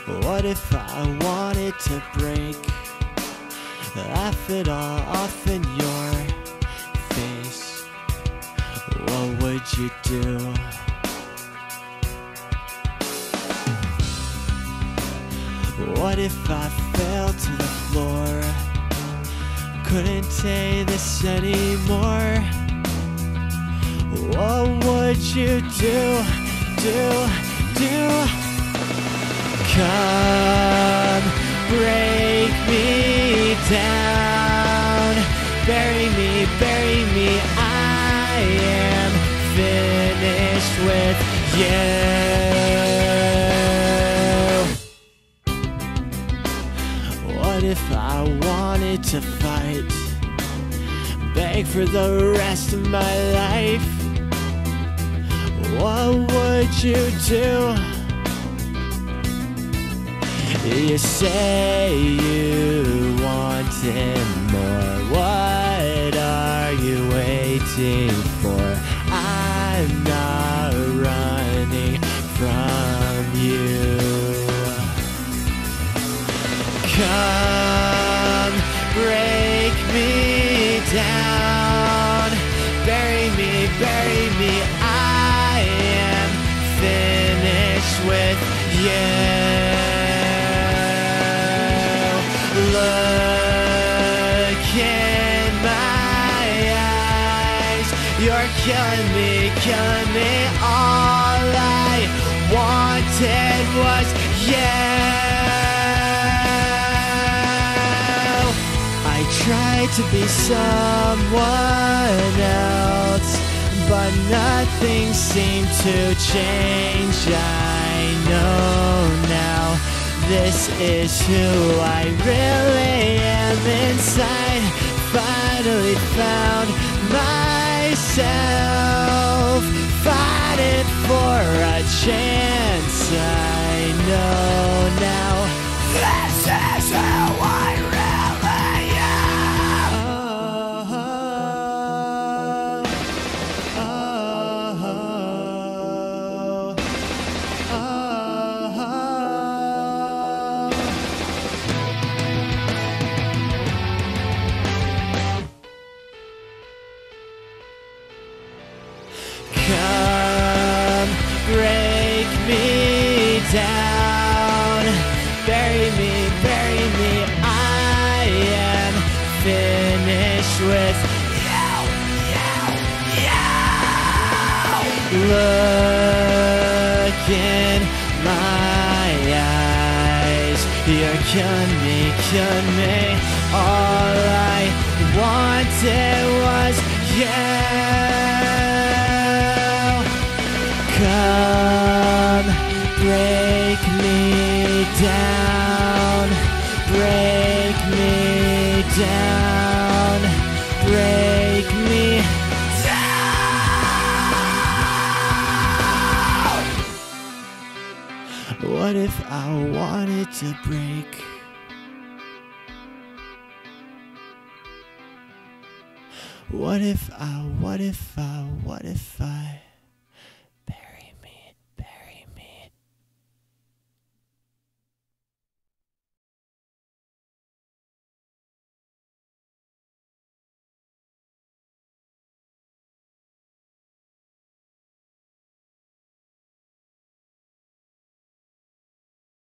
What if I wanted to break, laugh it all off in your face? What would you do? What if I fell to the floor, couldn't take this anymore? What would you do? Come, break me down, bury me, I am finished with you. What if I wanted to fight, beg for the rest of my life? What would you do? You say you wanted more. What are you waiting for? I'm not running from you. Come, break me down, bury me, I am finished with you. Look in my eyes, you're killing me. All I wanted was you. I tried to be someone else, but nothing seemed to change. I know now, this is who I really am inside. Finally found myself, fighting for a chance. I know now, this is who I really am. Come, break me down, bury me, I am finished with you. Look in my eyes, you're killing me. All I wanted was you. Come, break me down, break me down. What if I wanted to break? What if I